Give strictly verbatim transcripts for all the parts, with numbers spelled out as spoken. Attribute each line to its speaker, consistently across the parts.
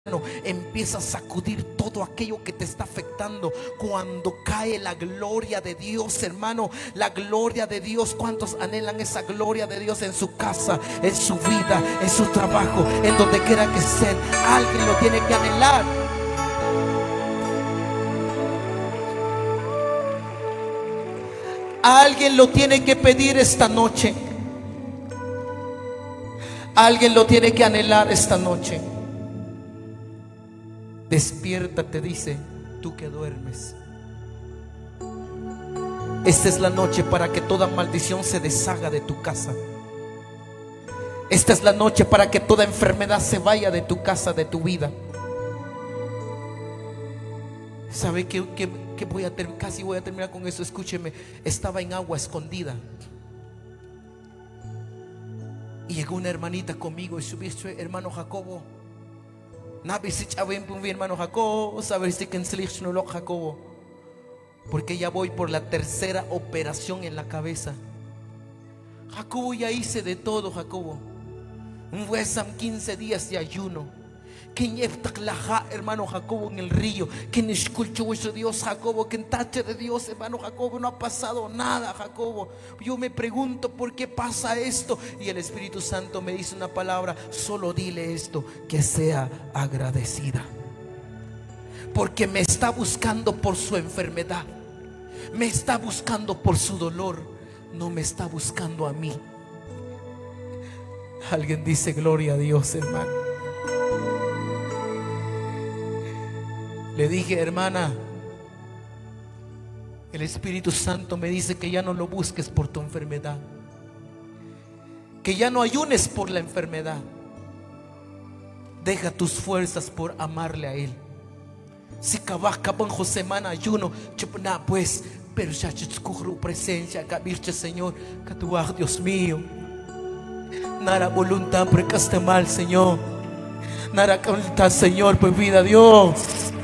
Speaker 1: empieza a sacudir todo aquello que te está afectando. Cuando cae la gloria de Dios, hermano, la gloria de Dios, ¿cuántos anhelan esa gloria de Dios en su casa, en su vida, en su trabajo, en donde quiera que estén? Alguien lo tiene que anhelar. Alguien lo tiene que pedir esta noche. Alguien lo tiene que anhelar esta noche. Despiértate, dice, tú que duermes. Esta es la noche para que toda maldición se deshaga de tu casa. Esta es la noche para que toda enfermedad se vaya de tu casa, de tu vida. ¿Sabe qué, qué, qué voy a terminar? Casi voy a terminar con eso. Escúcheme, estaba en agua escondida y llegó una hermanita conmigo y subió, hermano Jacobo. Hermano Jacobo, saber si Jacobo, porque ya voy por la tercera operación en la cabeza. Jacobo, ya hice de todo, Jacobo. Un quince días de ayuno. Que hermano Jacobo, en el río. Que escucho vuestro Dios, Jacobo. Que en tache de Dios, hermano Jacobo, no ha pasado nada, Jacobo. Yo me pregunto por qué pasa esto. Y el Espíritu Santo me dice una palabra: solo dile esto, que sea agradecida. Porque me está buscando por su enfermedad, me está buscando por su dolor, no me está buscando a mí. Alguien dice gloria a Dios, hermano. Le dije, hermana, el Espíritu Santo me dice que ya no lo busques por tu enfermedad, que ya no ayunes por la enfermedad. Deja tus fuerzas por amarle a Él. Si cabasca con José man ayuno, pues, pero ya tu presencia, cabirche, Señor, que tu ah, Dios mío, nada voluntad precaste mal, Señor, nada voluntad, Señor, pues vida Dios.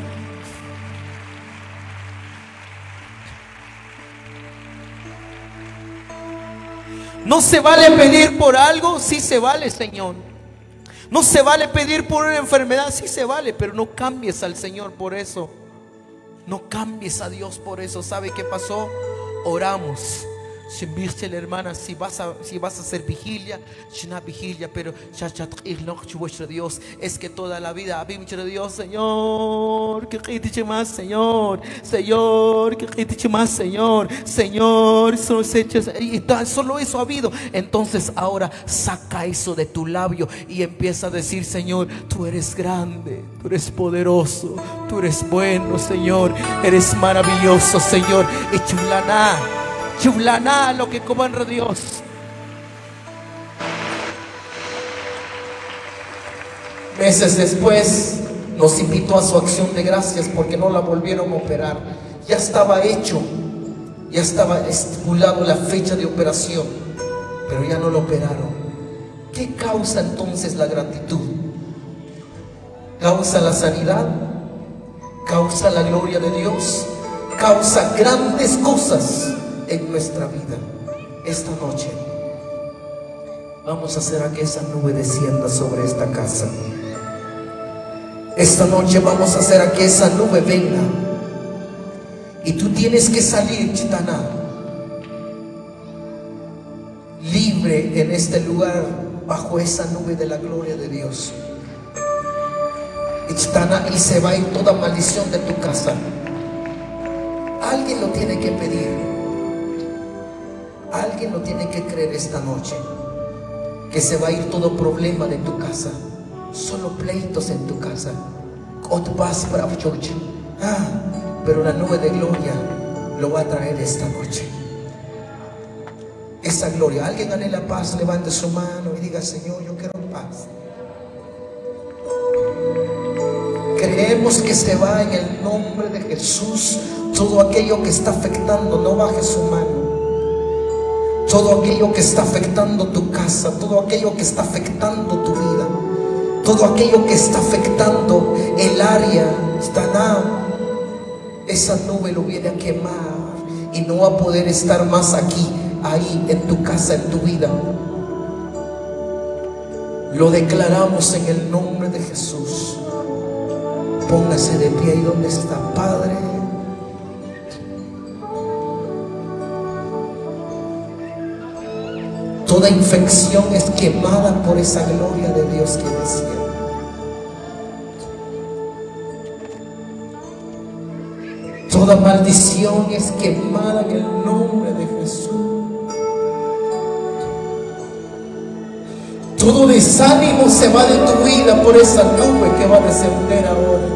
Speaker 1: No se vale pedir por algo, sí se vale, Señor. No se vale pedir por una enfermedad, sí se vale, pero no cambies al Señor por eso. No cambies a Dios por eso. ¿Sabe qué pasó? Oramos. La hermana, si vas a, si vas a hacer vigilia, vigilia, pero Dios, es que toda la vida había Dios, Señor, que quite más, Señor, Señor, que quite más, Señor, Señor, y solo eso ha habido. Entonces ahora saca eso de tu labio y empieza a decir: Señor, tú eres grande, tú eres poderoso, tú eres bueno, Señor, eres maravilloso, Señor. Y chulana, chulana, lo que coman Dios. Meses después nos invitó a su acción de gracias porque no la volvieron a operar. Ya estaba hecho, ya estaba estipulado la fecha de operación, pero ya no lo operaron. ¿Qué causa entonces la gratitud? ¿Causa la sanidad? ¿Causa la gloria de Dios? ¿Causa grandes cosas en nuestra vida? Esta noche vamos a hacer a que esa nube descienda sobre esta casa. Esta noche vamos a hacer a que esa nube venga. Y tú tienes que salir, Chitana, libre en este lugar, bajo esa nube de la gloria de Dios. Y Chitana, y se va a ir toda maldición de tu casa. Alguien lo tiene que pedir. Alguien lo tiene que creer esta noche, que se va a ir todo problema de tu casa. Solo pleitos en tu casa. Ah, pero la nube de gloria lo va a traer esta noche. Esa gloria. Alguien anhela paz, levante su mano y diga: Señor, yo quiero paz. Creemos que se va en el nombre de Jesús. Todo aquello que está afectando, no baje su mano. Todo aquello que está afectando tu casa, todo aquello que está afectando tu vida, todo aquello que está afectando el área, está, esa nube lo viene a quemar y no va a poder estar más aquí, ahí, en tu casa, en tu vida. Lo declaramos en el nombre de Jesús. Póngase de pie ahí donde está, Padre. Toda infección es quemada por esa gloria de Dios que desciende. Toda maldición es quemada en el nombre de Jesús. Todo desánimo se va de tu vida por esa nube que va a descender ahora.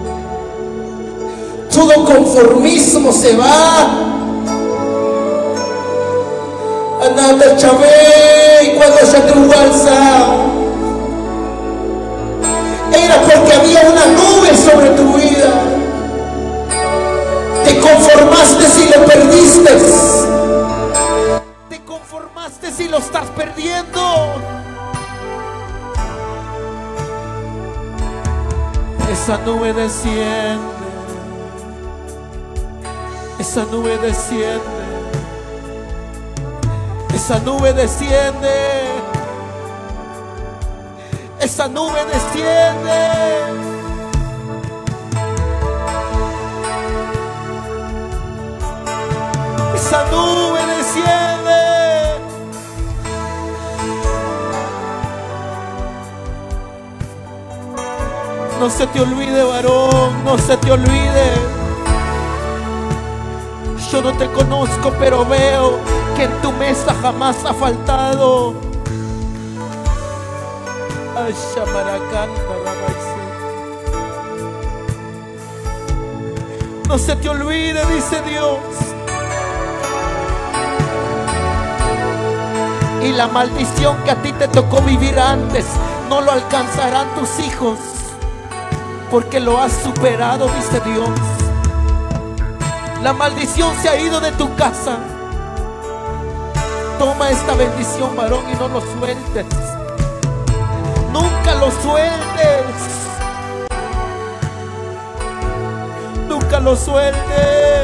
Speaker 1: Todo conformismo se va. Ananda Chabé, cuando se tu alza, era porque había una nube sobre tu vida. Te conformaste si lo perdiste. Te conformaste si lo estás perdiendo. Esa nube desciende. Esa nube desciende. Esa nube desciende. Esa nube desciende. Esa nube desciende. No se te olvide, varón, no se te olvide. Yo no te conozco, pero veo que en tu mesa jamás ha faltado. Ay, Shamaracanta, no se te olvide, dice Dios. Y la maldición que a ti te tocó vivir antes no lo alcanzarán tus hijos, porque lo has superado, dice Dios. La maldición se ha ido de tu casa. Toma esta bendición, varón, y no lo sueltes. Nunca lo sueltes. Nunca lo sueltes.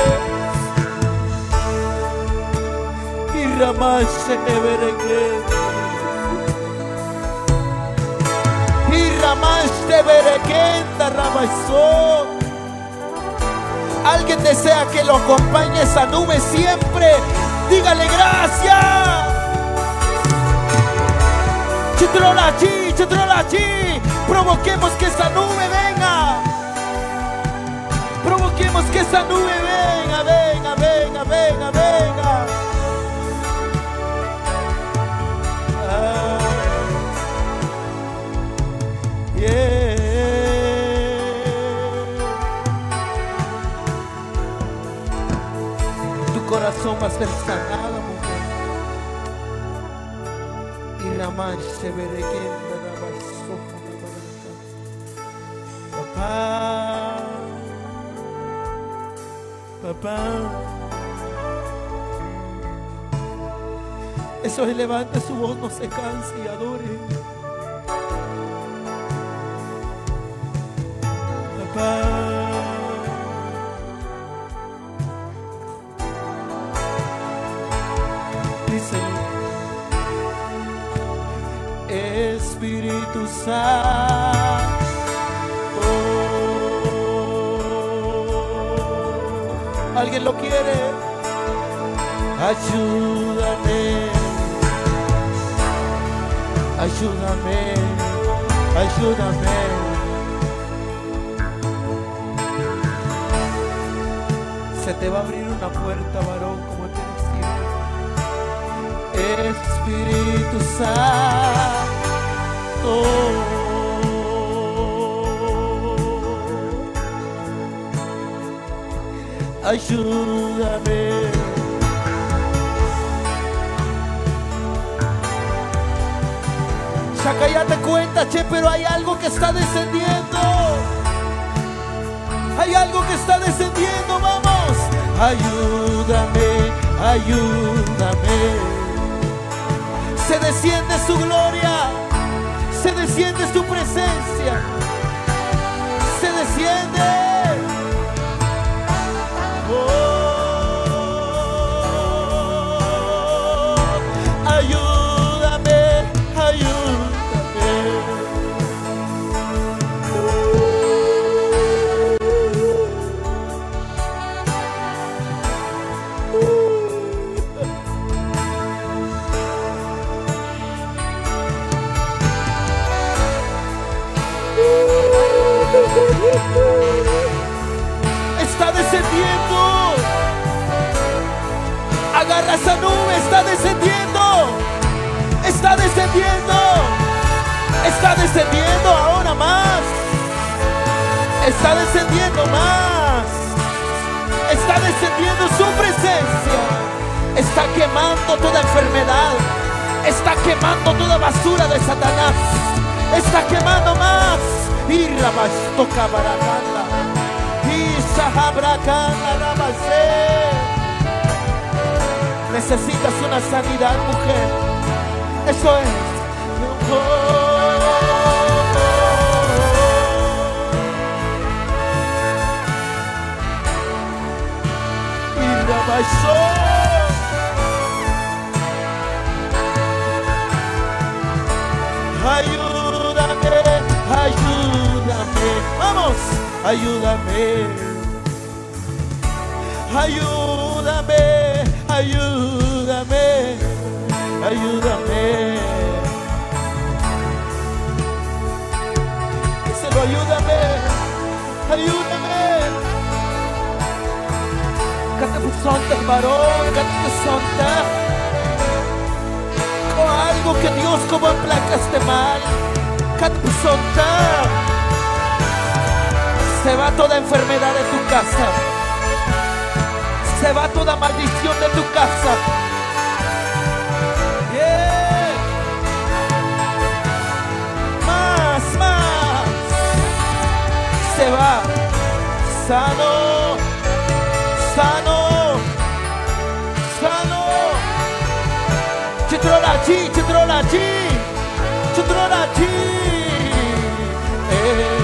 Speaker 1: Y Ramash Neberequén. Y Ramash Neberequén, Ramaizó. Alguien desea que lo acompañe esa nube siempre. Dígale gracias. Chitrolachi, chitrolachi. Provoquemos que esa nube venga. Provoquemos que esa nube venga, venga, venga, venga, venga. Ah, yeah. Corazón va a ser sanado, mujer. Y la mancha se veré que papá, papá. Eso es, levante su voz, no se canse y adore. Papá. Espíritu Santo, ¿alguien lo quiere? Ayúdame, ayúdame, ayúdame. Se te va a abrir una puerta, varón, como te decía. Espíritu Santo, ayúdame. Chaca, ya te cuenta, che, pero hay algo que está descendiendo. Hay algo que está descendiendo, vamos. Ayúdame, ayúdame. Se desciende su gloria, se desciende su presencia, se desciende. Oh, ayúdame, ayúdame. Está descendiendo. Agarra esa nube, está descendiendo. Está descendiendo. Está descendiendo ahora más. Está descendiendo más. Está descendiendo su presencia. Está quemando toda enfermedad. Está quemando toda basura de Satanás. Está quemando más. Y rabastoca baracanda. Y sahabracanda rabase. Necesitas una sanidad, mujer. Eso es. Oh, oh, oh. Y rabasó. Ayúdame, ayúdame, vamos, ayúdame, ayúdame, ayúdame, ayúdame. Díselo, ayúdame, ayúdame. Kata po sonta, varón, kata po sonta. Algo que Dios como aplacaste mal. Se va toda enfermedad de tu casa. Se va toda maldición de tu casa. Yeah. Más, más. Se va. Sano. Sano. Sano. Chitrolachi, chitrolachi, chitrolachi. Eh,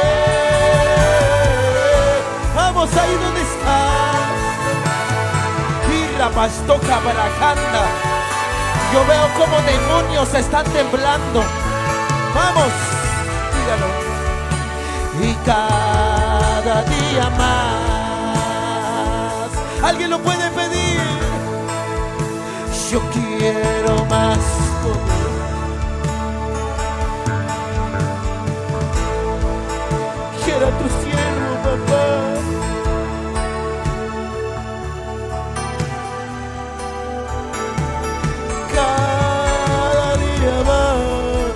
Speaker 1: eh, vamos ahí donde estás. Y la pastoca baracanda. Yo veo como demonios están temblando. Vamos, dígalo. Y cada día más. ¿Alguien lo puede pedir? Yo quiero más poder. Quiero a tu siervo, papá. Cada día más.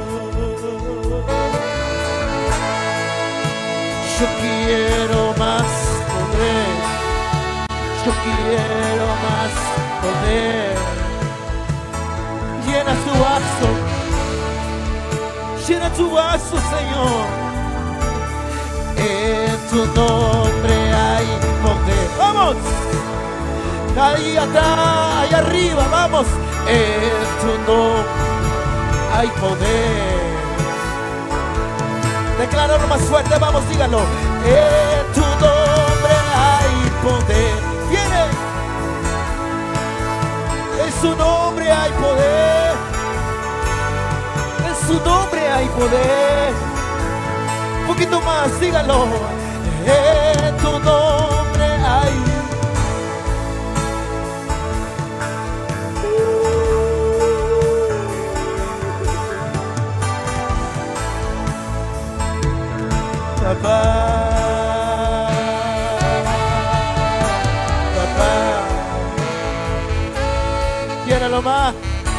Speaker 1: Yo quiero más poder. Yo quiero más poder. Llena tu vaso, llena tu vaso, Señor. En tu nombre hay poder. Vamos, ahí atrás, ahí arriba, vamos. En tu nombre hay poder. Decláralo más fuerte, vamos, díganlo. En tu nombre hay poder. Viene. En su nombre hay poder. En su nombre hay poder. Un poquito más, dígalo. En tu nombre hay. Papá. Llénalo más.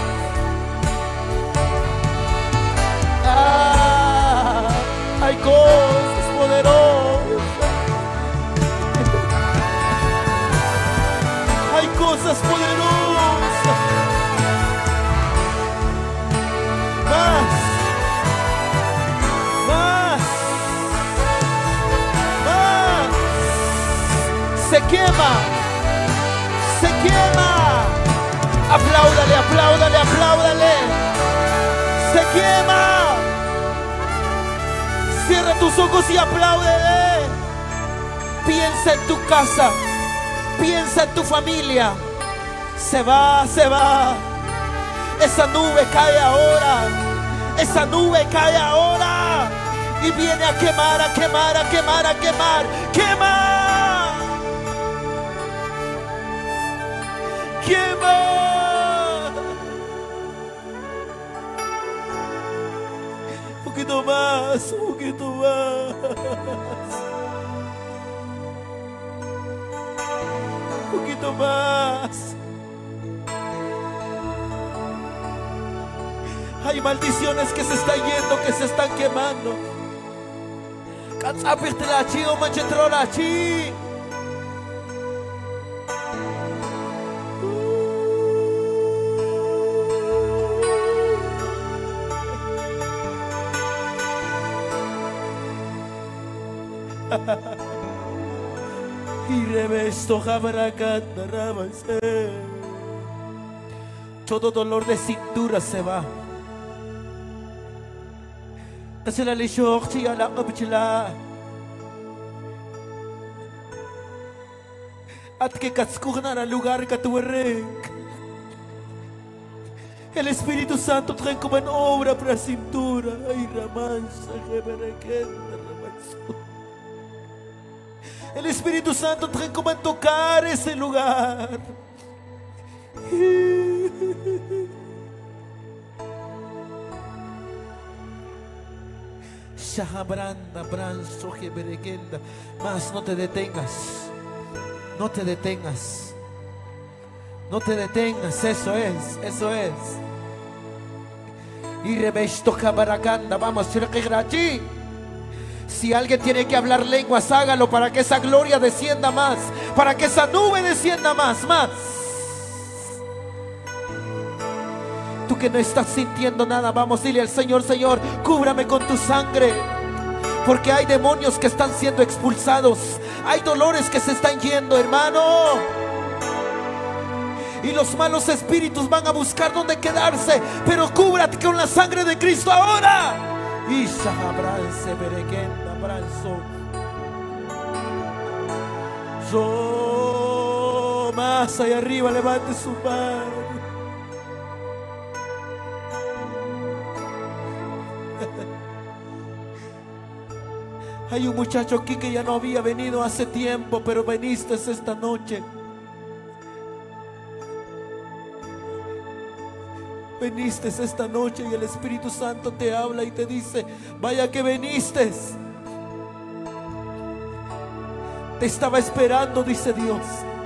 Speaker 1: Ah, hay cosas poderosas. Hay cosas poderosas. Más. Más. Más. Se quema. Se quema. Apláudale, apláudale, apláudale. Se quema. Cierra tus ojos y apláudele. Piensa en tu casa. Piensa en tu familia. Se va, se va. Esa nube cae ahora. Esa nube cae ahora. Y viene a quemar, a quemar, a quemar, a quemar. ¡Quema! ¡Quema! Un poquito más, un poquito más. poquito más. Hay maldiciones que se están yendo, que se están quemando. Catzapirtelachi o manchetrolachi. Y revesto jabaracata rabase. Todo dolor de cintura se va. Así la lishorchi a la obchila. At que katskurnar al lugar que tu rec. El Espíritu Santo trae como en obra para cintura. Ay, ramansa, jeberequenda, ramansa. El Espíritu Santo trae como en tocar ese lugar. Shahabranda, branzo, jeberequenda. Más no te detengas. No te detengas. No te detengas. Eso es, eso es. Y revesto cabaracanda. Vamos, allí. Si alguien tiene que hablar lenguas, hágalo para que esa gloria descienda más, para que esa nube descienda más, más. Tú que no estás sintiendo nada, vamos, dile al Señor: Señor, cúbrame con tu sangre. Porque hay demonios que están siendo expulsados, hay dolores que se están yendo, hermano. Y los malos espíritus van a buscar dónde quedarse, pero cúbrate con la sangre de Cristo ahora. Y Shahabrance berequenda branzo. Yo más allá arriba, levante su mano. Hay un muchacho aquí que ya no había venido hace tiempo, pero viniste esta noche. Viniste esta noche y el Espíritu Santo te habla y te dice: vaya que viniste. Te estaba esperando, dice Dios.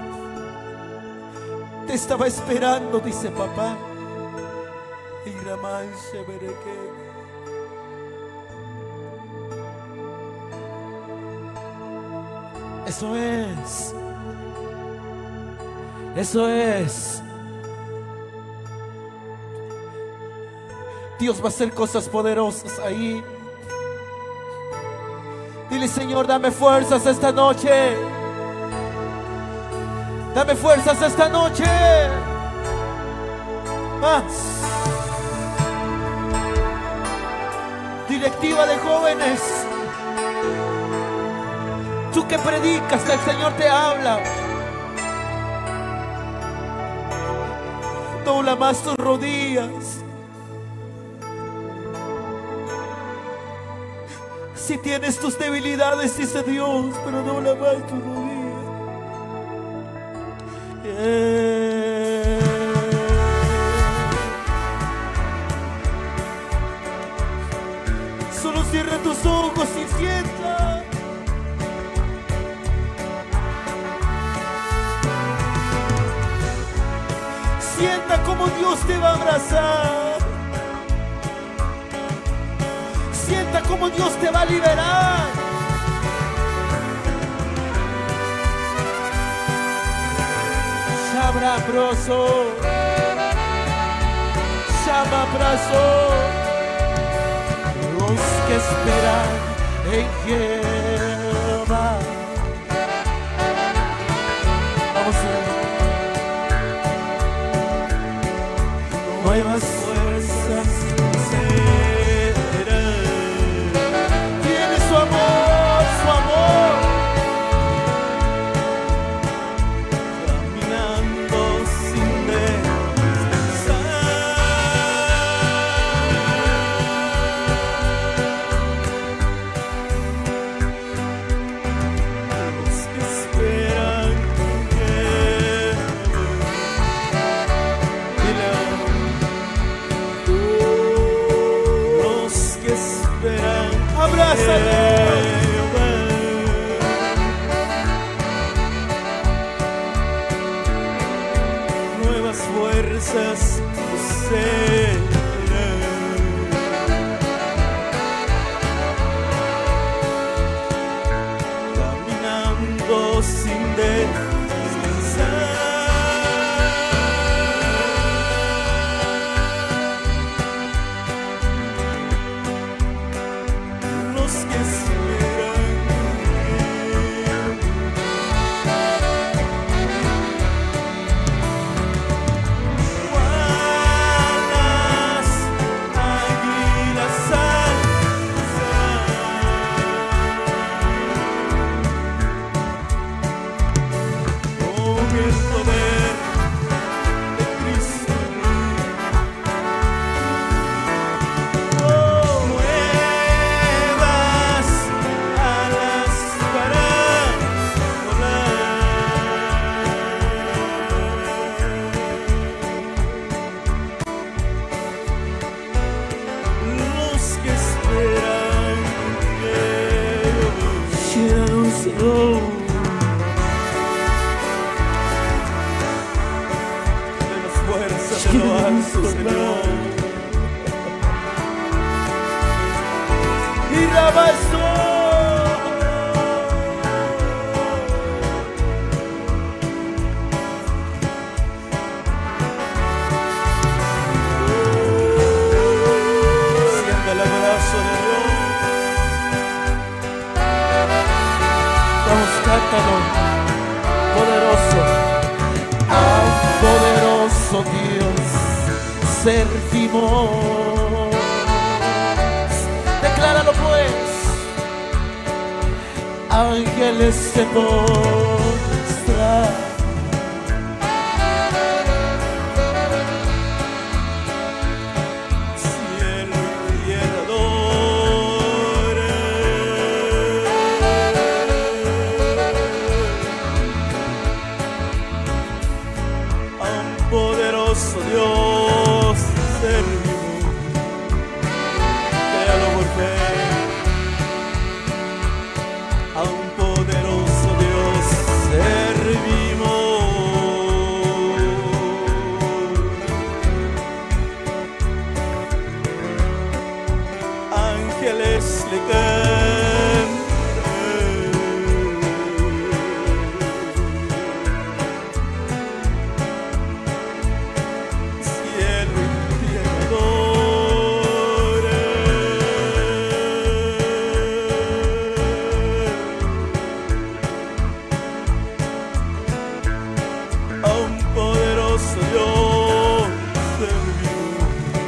Speaker 1: Te estaba esperando, dice papá. Y Ramanche Bereque. Eso es. Eso es. Dios va a hacer cosas poderosas ahí. Dile: Señor, dame fuerzas esta noche. Dame fuerzas esta noche. Más. Directiva de jóvenes. Tú que predicas, el Señor te habla. Dobla más tus rodillas. Si tienes tus debilidades, dice Dios, pero dobla más tus rodillas. Yeah. Solo cierra tus ojos y sienta. Sienta como Dios te va a abrazar. Sienta como Dios te va a liberar. Shabra broso, Shama brazo. Los que esperan en Jehová. Vamos a ver. Nuevas fuerzas serán. Tiene su amor, su amor. Caminando sin descansar. Oh. De las fuerzas de lo alto, Señor. Y rabazó. Sienta el abrazo de Dios. Vamos, cántalo. Poderoso, ah, poderoso Dios, servimos. Decláralo pues. Ángeles se postran, cielo y tierra adoran. A un poderoso Dios servimos. Créalo por fe. A un poderoso Dios servimos. Ángeles le cantan, cielo y tierra adoran. A un poderoso Dios servimos.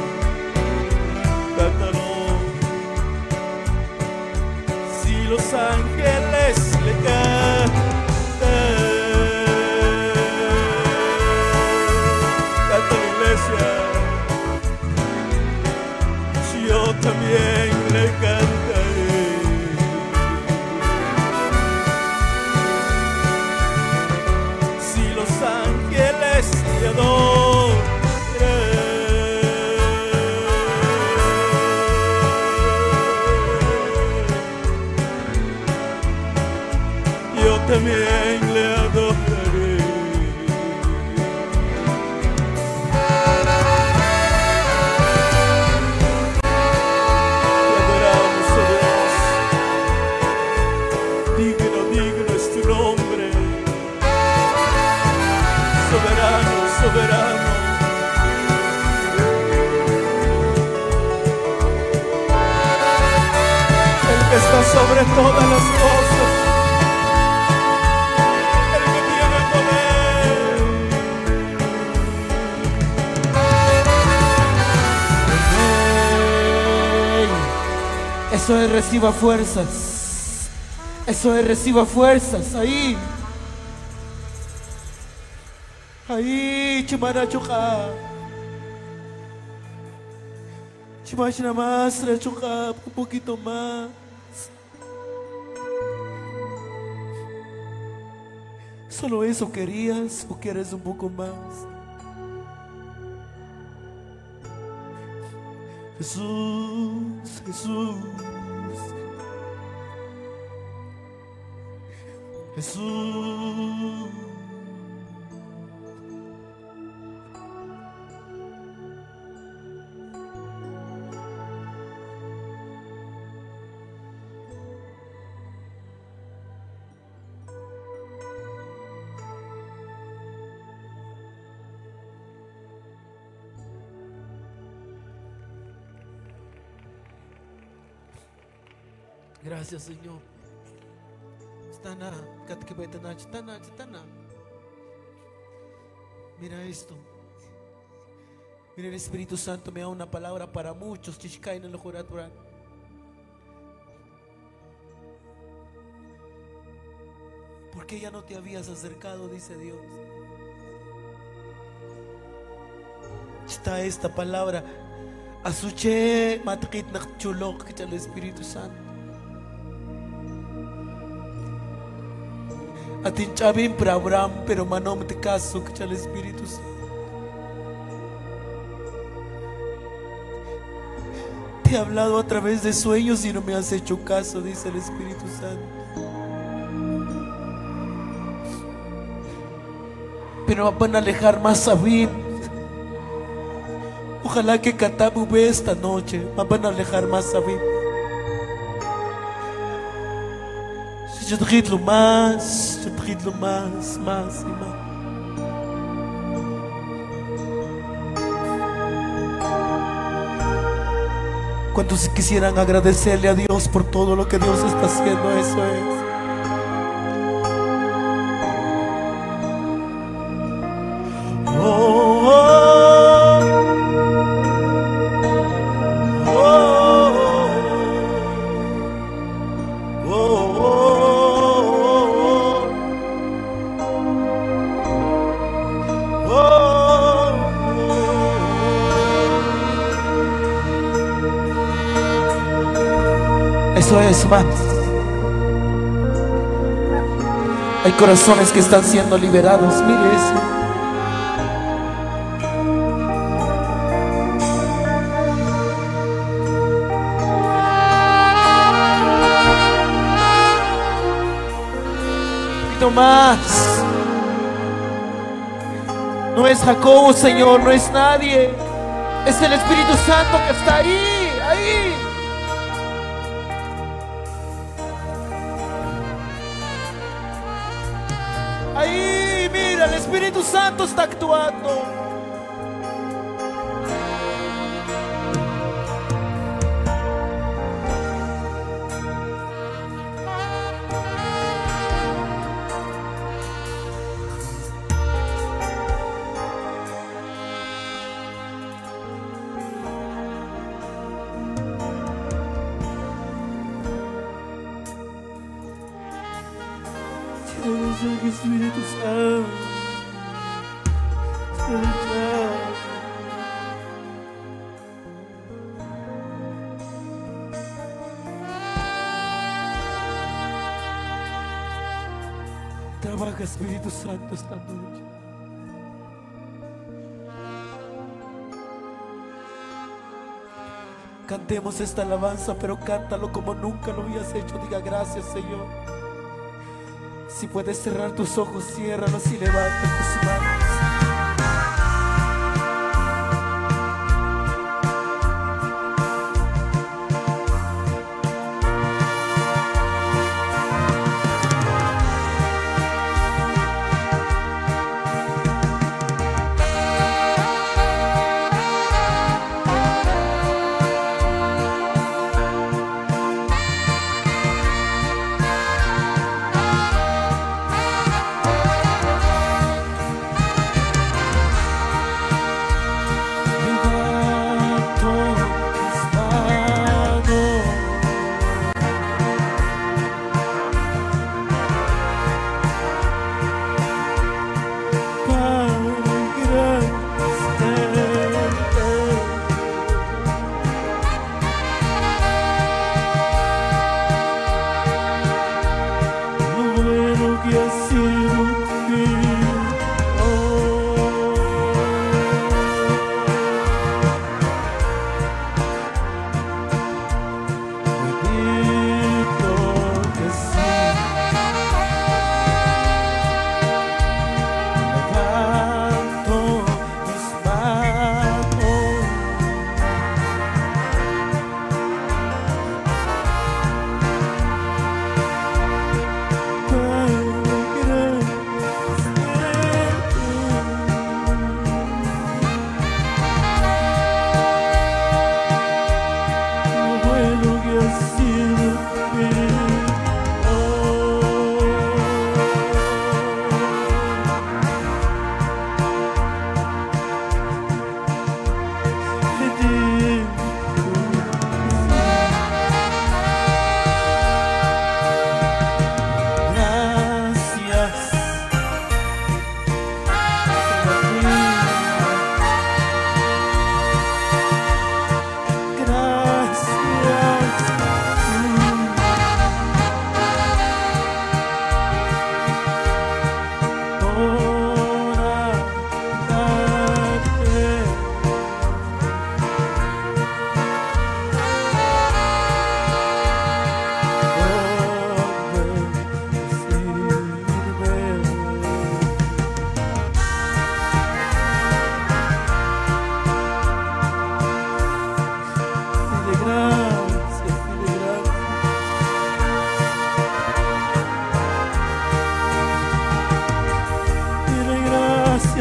Speaker 1: Cántalo. Si los ángeles le cantan, canta la iglesia. Yo también le cantaré. Si los ángeles le adoran, yo también le adoraré. Te adoramos, oh Dios. Digno, digno es tu nombre. Soberano, soberano. El que está sobre todas las cosas. El que tiene poder. Eso es reciba fuerzas. Eso es reciba fuerzas. Ahí. Ahí, chimarachuka. Chimash nada más, rachuka, un poquito más. ¿Solo eso querías o quieres un poco más? Jesús, Jesús, Jesús. Gracias, Señor. Stana, katkibetana, chitana, chitana. Mira esto. Mira, el Espíritu Santo me da una palabra para muchos. Chishkai no lo jurat por ahí. ¿Por qué ya no te habías acercado? Dice Dios. Está esta palabra. Asuche matkit nakchulok que el Espíritu Santo. Atin chabim para Abraham, pero manom te caso que el Espíritu Santo. Te he hablado a través de sueños y no me has hecho caso, dice el Espíritu Santo. pero van a alejar más a mí. Ojalá que cantamos esta noche, van a alejar más a mí. Je te más, je te más, más y más. ¿Cuántos quisieran agradecerle a Dios por todo lo que Dios está haciendo? Eso es. Eso es más. Hay corazones que están siendo liberados. Mire eso. Un poquito más. No es Jacobo, Señor, no es nadie. Es el Espíritu Santo que está ahí, ahí. Ahí, mira, el Espíritu Santo está actuando. Espíritu Santo, trabaja Espíritu Santo esta noche. Cantemos esta alabanza, pero cántalo como nunca lo habías hecho. Diga gracias, Señor. Si puedes cerrar tus ojos, ciérralos y levanta tus manos.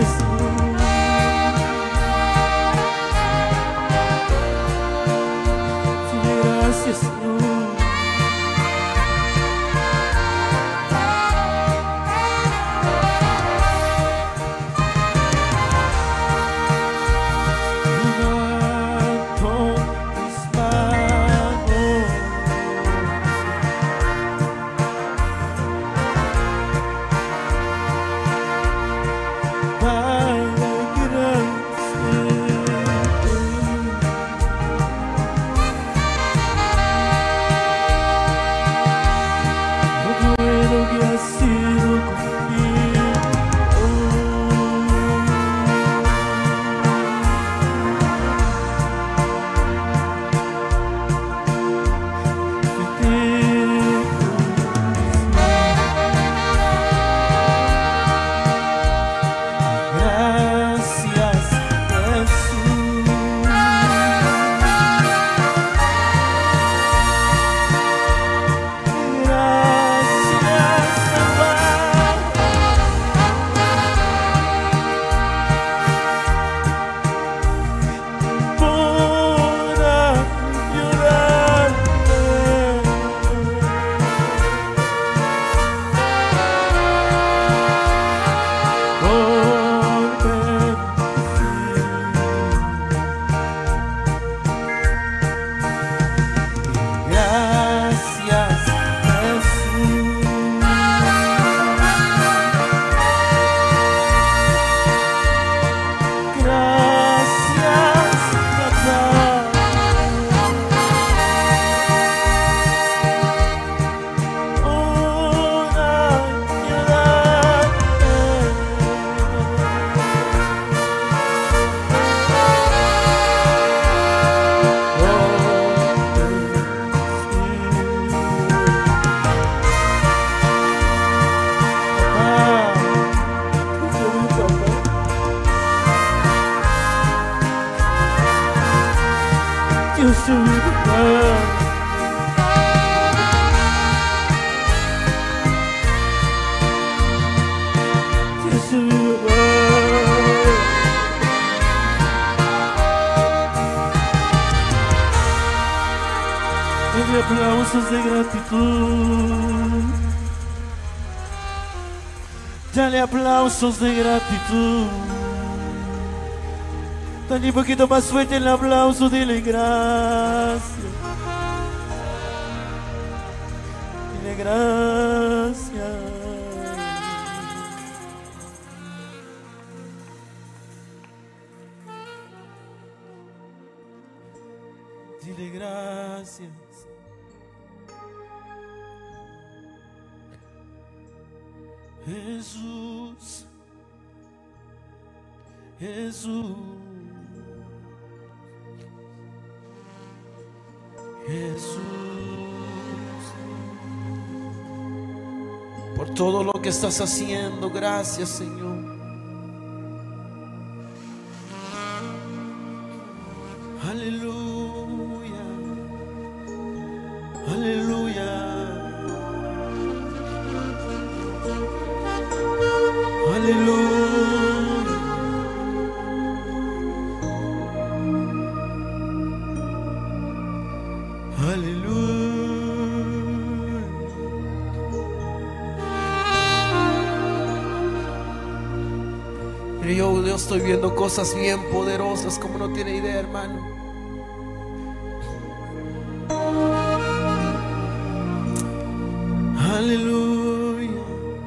Speaker 2: Aplausos de gratitud. Dale aplausos de gratitud. Dale un poquito más fuerte el aplauso, dile gracias. Dile gracias. Dile gracias. Jesús, Jesús, Jesús,
Speaker 1: por todo lo que estás haciendo. Gracias, Señor. Aleluya, aleluya. Aleluya. Aleluya. Pero yo, yo estoy viendo cosas bien poderosas como no tiene idea, hermano. Aleluya.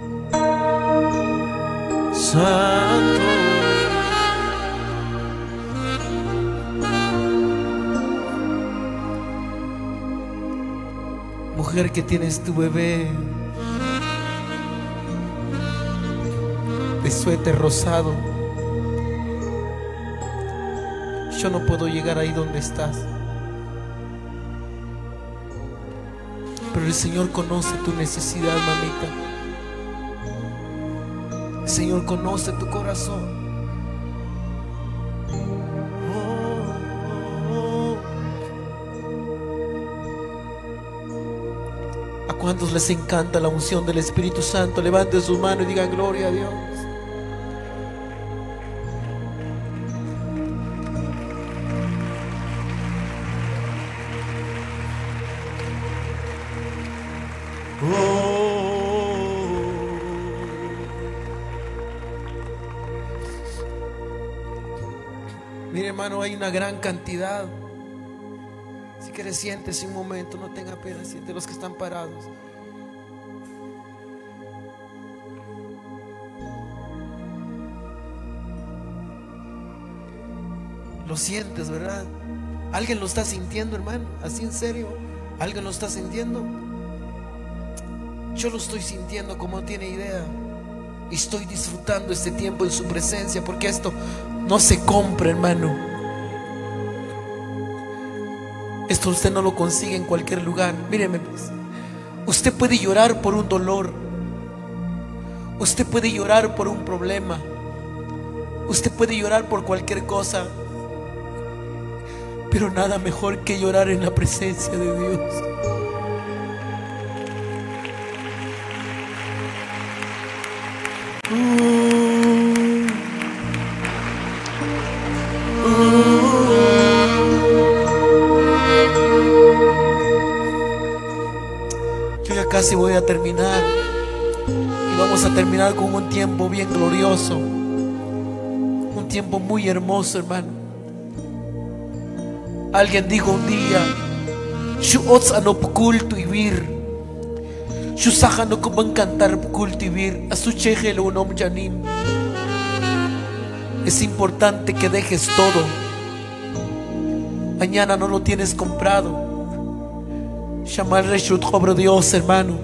Speaker 1: Santo. Mujer que tienes tu bebé de suéter rosado, yo no puedo llegar ahí donde estás, pero el Señor conoce tu necesidad, mamita. El Señor conoce tu corazón. ¿A cuántos les encanta la unción del Espíritu Santo? Levanten sus manos y digan gloria a Dios. Mire, hermano, hay una gran cantidad. Si quieres, siéntese un momento, no tenga pena, siente los que están parados. Lo sientes, ¿verdad? ¿Alguien lo está sintiendo, hermano? ¿Así en serio? ¿Alguien lo está sintiendo? Yo lo estoy sintiendo como no tiene idea. Y estoy disfrutando este tiempo en su presencia, porque esto no se compra, hermano. Esto usted no lo consigue en cualquier lugar. Míreme, pues. Usted puede llorar por un dolor. Usted puede llorar por un problema. Usted puede llorar por cualquier cosa. Pero nada mejor que llorar en la presencia de Dios. Uh, uh, yo ya casi voy a terminar. Y vamos a terminar con un tiempo bien glorioso. Un tiempo muy hermoso, hermano. Alguien dijo un día: "Shuots anop kultivir, shusaja no kuban cantar kultivir, asucheje lo unom janin." Es importante que dejes todo. Mañana no lo tienes comprado. Llamar reshut cobro Dios, hermano.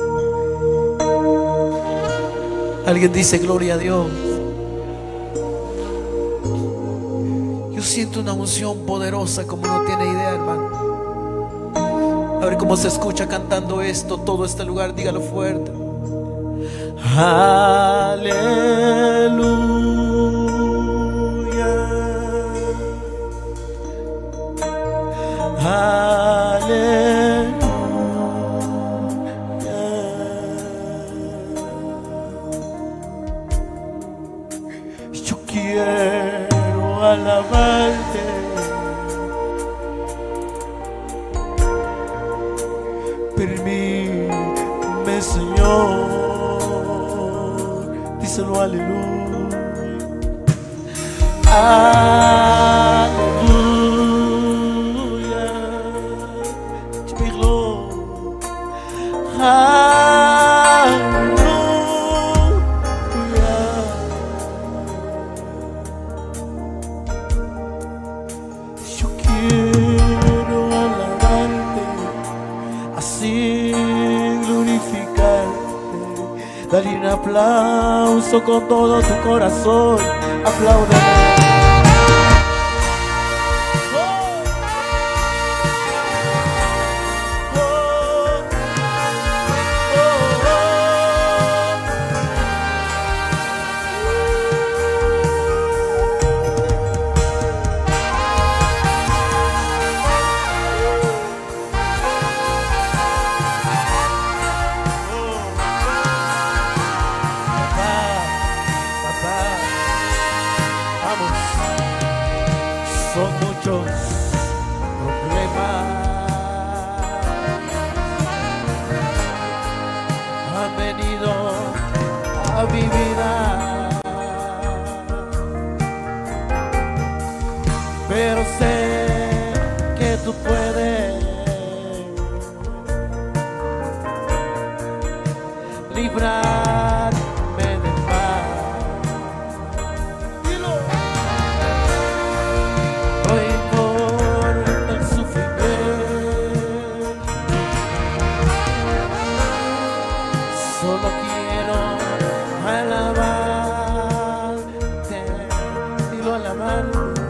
Speaker 1: Alguien dice gloria a Dios. Siento una unción poderosa como no tiene idea, hermano. A ver cómo se escucha cantando esto, todo este lugar, dígalo fuerte. Aleluya, aleluya. Yo quiero alabarte, permíteme, Señor, díselo, aleluya, aleluya, aleluya. Yo quiero alabarte, así glorificarte. Dale un aplauso con todo tu corazón. Apláudeme. Son muchos problemas, han venido a mi vida, pero sé que tú puedes librarme del mal. Solo quiero alabarte, dilo, alabar,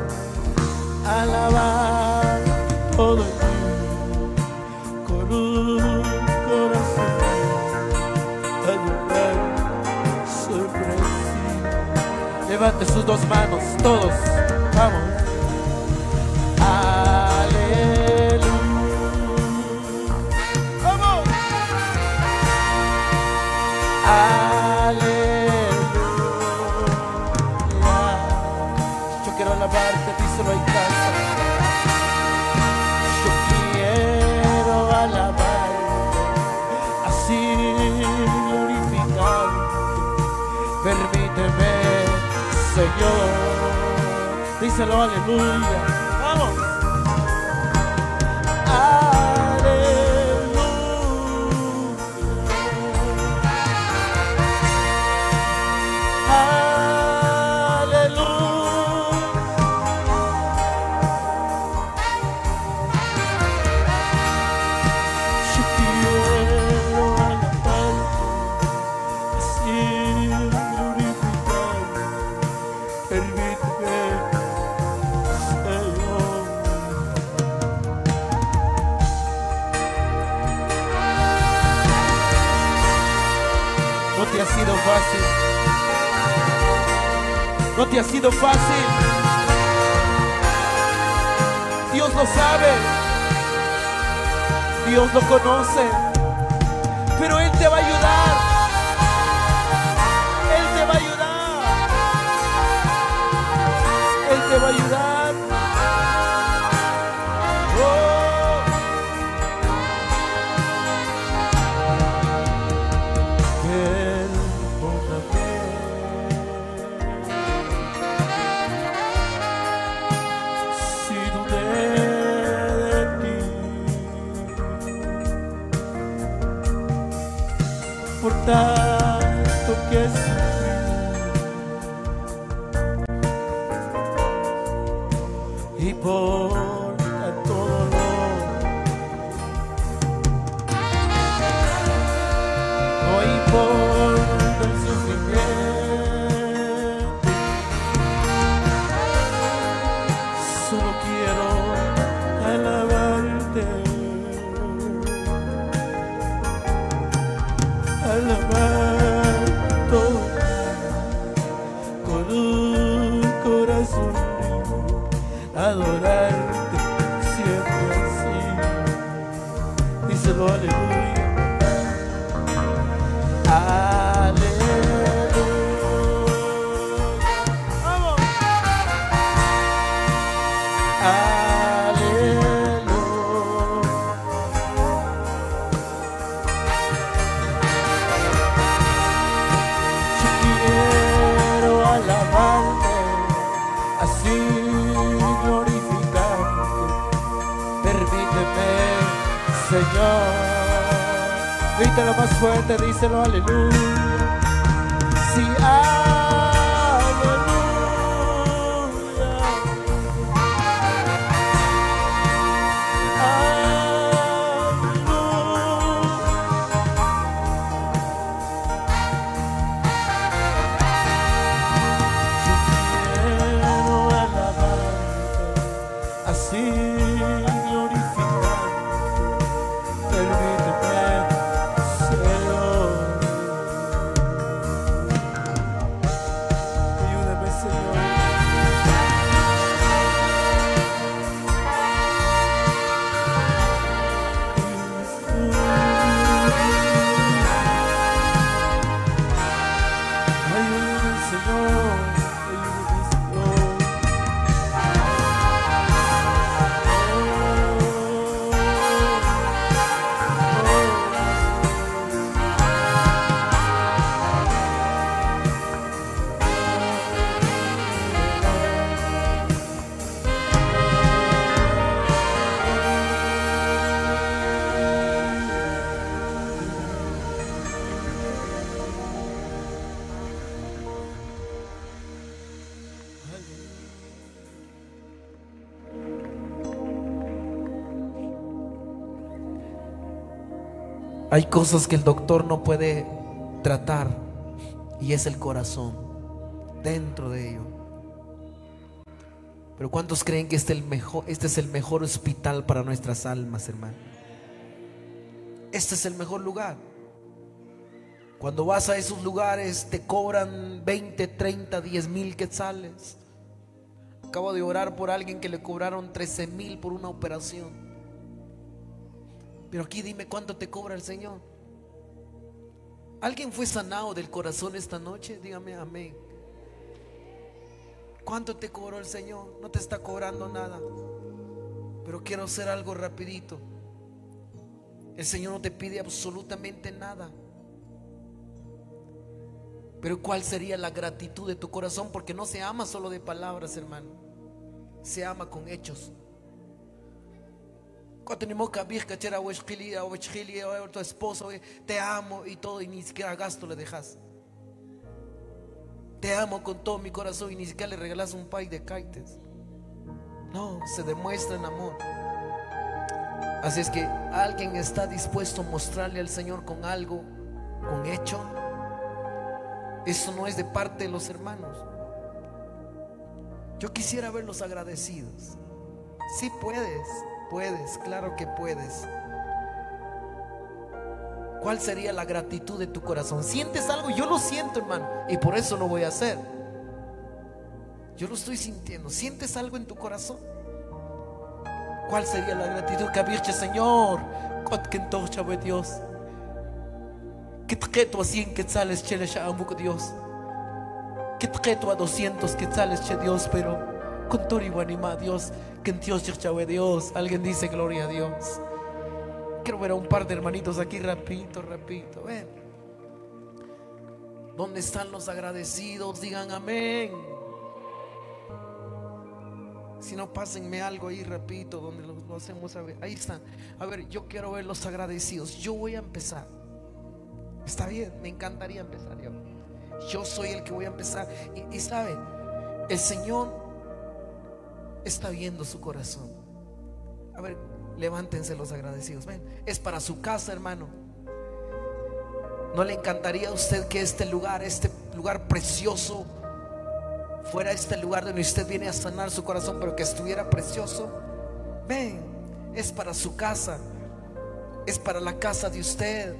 Speaker 1: alabar todo en ti, con un corazón, adorar sorpresivo. Levante sus dos manos, todos, vamos. Aleluya. Yo quiero alabarte, díselo en casa. Yo quiero alabarte, así glorificarte. Permíteme, Señor,
Speaker 2: Díselo, aleluya. Vamos.
Speaker 1: No te ha sido fácil. Dios lo sabe. Dios lo conoce. Pero Él te va a ayudar. Él te va a ayudar. Él te va a ayudar. Oh. Perdóname. Si dudé de ti, por tanto que sufrí, y por tanto dolor, no importa el sufrimiento, solo quiero alabarte, alabar todo con un corazón libre, adorarte siempre así. Díselo, aleluya. Aleluya. Vamos. Aleluya. Yo quiero alabarte, así glorificarte. Permíteme, Señor. Grítalo más fuerte, díselo, aleluya. Sí, aleluya. Así glorificarte, permíteme, Señor. Ayúdame, Señor. Ayúdame, Señor. Ayúdame, Señor. Hay cosas que el doctor no puede tratar y es el corazón dentro de ello. Pero ¿cuántos creen que este, el mejor, este es el mejor hospital para nuestras almas, hermano? Este es el mejor lugar. Cuando vas a esos lugares te cobran veinte, treinta, diez mil quetzales. Acabo de orar por alguien que le cobraron trece mil por una operación. Pero aquí dime cuánto te cobra el Señor. ¿Alguien fue sanado del corazón esta noche? Dígame amén. ¿Cuánto te cobró el Señor? No te está cobrando nada. Pero quiero hacer algo rapidito. El Señor no te pide absolutamente nada. Pero ¿cuál sería la gratitud de tu corazón? Porque no se ama solo de palabras, hermano. se ama con hechos. Tu esposo, te amo y todo, y ni siquiera gasto le dejas. Te amo con todo mi corazón y ni siquiera le regalas un pay de kites. No, se demuestra en amor. Así es que alguien está dispuesto a mostrarle al Señor con algo, con hecho. Eso no es de parte de los hermanos. Yo quisiera verlos agradecidos. Sí puedes, puedes, claro que puedes. ¿Cuál sería la gratitud de tu corazón? ¿Sientes algo? Yo lo siento, hermano, y por eso lo voy a hacer. Yo lo estoy sintiendo. ¿Sientes algo en tu corazón? ¿Cuál sería la gratitud? Que virche, Señor, que Dios, que te a cien quetzales, chele Dios, que te a doscientos quetzales, che Dios, pero con todo igual anima Dios, que en Dios chave Dios. Alguien dice gloria a Dios. Quiero ver a un par de hermanitos aquí rapidito, rapidito. Ven. ¿Dónde están los agradecidos? Digan amén. Si no, pásenme algo ahí rapidito donde lo, lo hacemos a ver. Ahí están. A ver, yo quiero ver los agradecidos. Yo voy a empezar. Está bien, me encantaría empezar yo. Yo soy el que voy a empezar. Y, y sabe, el Señor está viendo su corazón. A ver, levántense los agradecidos. Ven, es para su casa, hermano. ¿No le encantaría a usted que este lugar, este lugar precioso, fuera este lugar donde usted viene a sanar su corazón, pero que estuviera precioso? Ven, es para su casa, es para la casa de usted.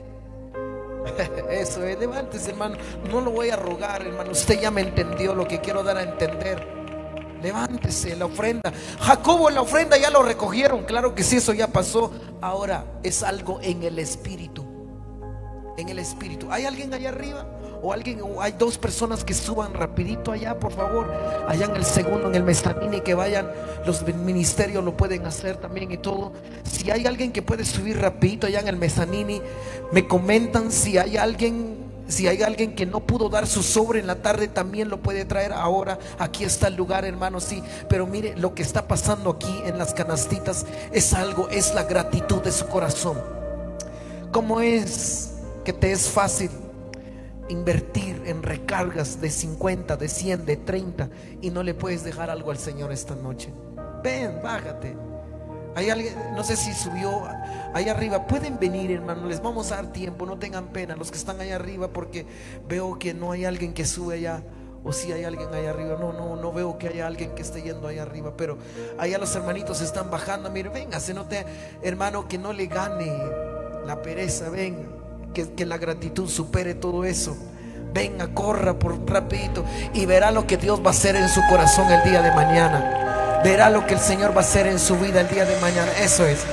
Speaker 1: Eso es, levántese, hermano. No lo voy a rogar, hermano. Usted ya me entendió lo que quiero dar a entender. Levántese, la ofrenda. Jacobo, la ofrenda ya lo recogieron. Claro que sí, eso ya pasó. Ahora es algo en el espíritu. En el espíritu. ¿Hay alguien allá arriba? O alguien, o hay dos personas que suban rapidito allá, por favor. Allá en el segundo, en el mezzanine, que vayan. Los ministerios lo pueden hacer también y todo. Si hay alguien que puede subir rapidito allá en el mezzanine, me comentan. Si hay alguien, si hay alguien que no pudo dar su sobre en la tarde, también lo puede traer ahora. Aquí está el lugar, hermano, sí. Pero mire, lo que está pasando aquí en las canastitas es algo, es la gratitud de su corazón. ¿Cómo es que te es fácil invertir en recargas de cincuenta, de cien, de treinta y no le puedes dejar algo al Señor esta noche? Ven, bájate. Hay alguien, no sé si subió ahí arriba. Pueden venir, hermano, les vamos a dar tiempo. No tengan pena los que están allá arriba, porque veo que no hay alguien que sube allá. O si hay alguien allá arriba. No, no, no veo que haya alguien que esté yendo allá arriba. Pero allá los hermanitos están bajando. Mire, venga, se note, hermano, que no le gane la pereza. Venga, que, que la gratitud supere todo eso. Venga, corra por rapidito y verá lo que Dios va a hacer en su corazón el día de mañana. Verá lo que el Señor va a hacer en su vida el día de mañana. Eso es.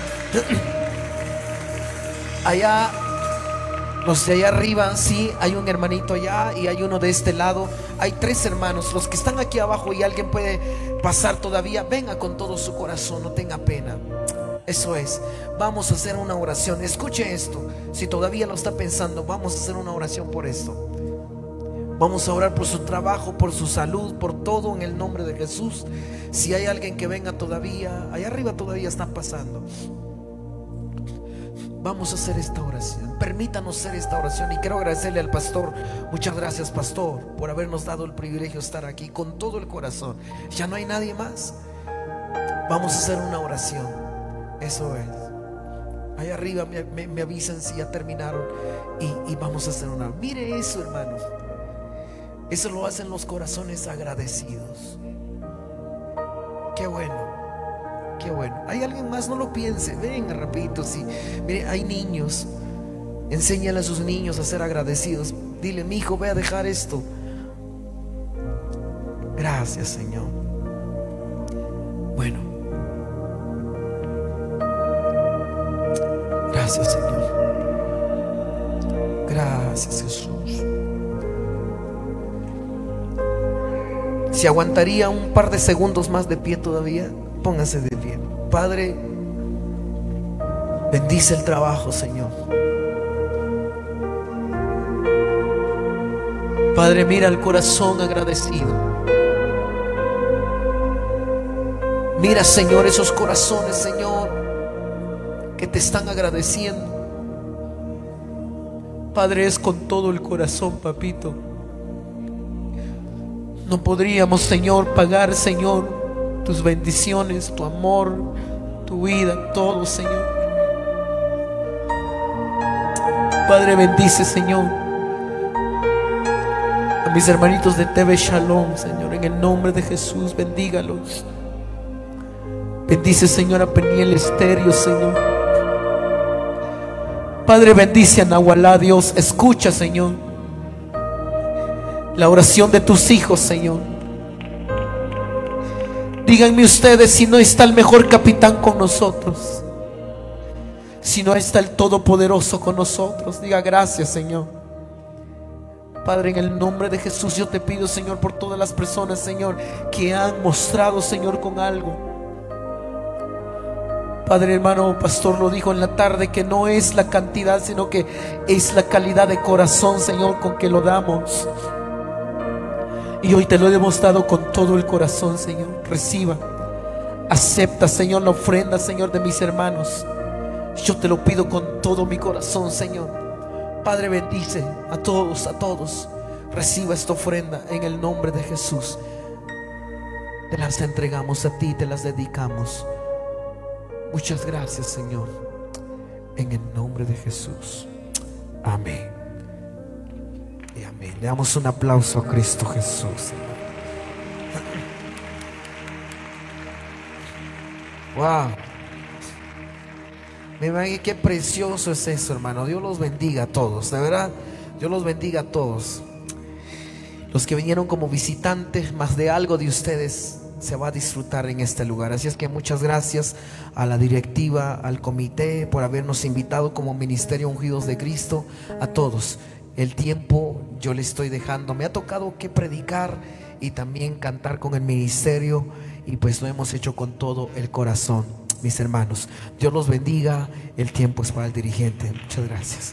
Speaker 1: Allá, los de allá arriba, sí, hay un hermanito allá y hay uno de este lado. Hay tres hermanos. Los que están aquí abajo y alguien puede pasar todavía, venga con todo su corazón, no tenga pena. Eso es. Vamos a hacer una oración. Escuche esto. Si todavía lo está pensando, vamos a hacer una oración por esto. Vamos a orar por su trabajo, por su salud, por todo en el nombre de Jesús. Si hay alguien que venga todavía, allá arriba todavía está pasando. Vamos a hacer esta oración. Permítanos hacer esta oración. Y quiero agradecerle al pastor. Muchas gracias, pastor, por habernos dado el privilegio de estar aquí con todo el corazón. Ya no hay nadie más. Vamos a hacer una oración. Eso es. Allá arriba me, me, me avisan si ya terminaron. Y, y vamos a hacer una. Mire eso, hermanos. Eso lo hacen los corazones agradecidos. Qué bueno, qué bueno. ¿Hay alguien más? No lo piense. Venga rapidito, sí. Mire, hay niños. Enséñale a sus niños a ser agradecidos. Dile, mi hijo, ve a dejar esto. Gracias, Señor. Bueno. Gracias, Señor. Gracias, Jesús. Si aguantaría un par de segundos más de pie todavía, póngase de pie. Padre, bendice el trabajo, Señor. Padre, mira el corazón agradecido. Mira, Señor, esos corazones, Señor, que te están agradeciendo. Padre, es con todo el corazón, papito. No podríamos, Señor, pagar, Señor, tus bendiciones, tu amor, tu vida, todo, Señor. Padre, bendice, Señor, a mis hermanitos de T V Shalom, Señor, en el nombre de Jesús, bendígalos. Bendice, Señor, a Peniel Estéreo, Señor. Padre, bendice a Nahualá, Dios. Escucha, Señor, la oración de tus hijos, Señor. Díganme ustedes si no está el mejor capitán con nosotros, si no está el Todopoderoso con nosotros. Diga gracias, Señor. Padre, en el nombre de Jesús yo te pido, Señor, por todas las personas, Señor, que han mostrado, Señor, con algo. Padre, hermano pastor lo dijo en la tarde, que no es la cantidad, sino que es la calidad de corazón, Señor, con que lo damos. Y hoy te lo he demostrado con todo el corazón, Señor. Reciba, acepta, Señor, la ofrenda, Señor, de mis hermanos. Yo te lo pido con todo mi corazón, Señor. Padre, bendice a todos, a todos. Reciba esta ofrenda en el nombre de Jesús. Te las entregamos a ti, te las dedicamos. Muchas gracias, Señor, en el nombre de Jesús. Amén y amén. Le damos un aplauso a Cristo Jesús. Wow. Miren qué precioso es eso, hermano. Dios los bendiga a todos, de verdad. Dios los bendiga a todos. Los que vinieron como visitantes, más de algo de ustedes se va a disfrutar en este lugar. Así es que muchas gracias a la directiva, al comité, por habernos invitado como Ministerio Ungidos de Cristo. A todos, el tiempo yo le estoy dejando. Me ha tocado que predicar y también cantar con el ministerio, y pues lo hemos hecho con todo el corazón, mis hermanos. Dios los bendiga. El tiempo es para el dirigente. Muchas gracias.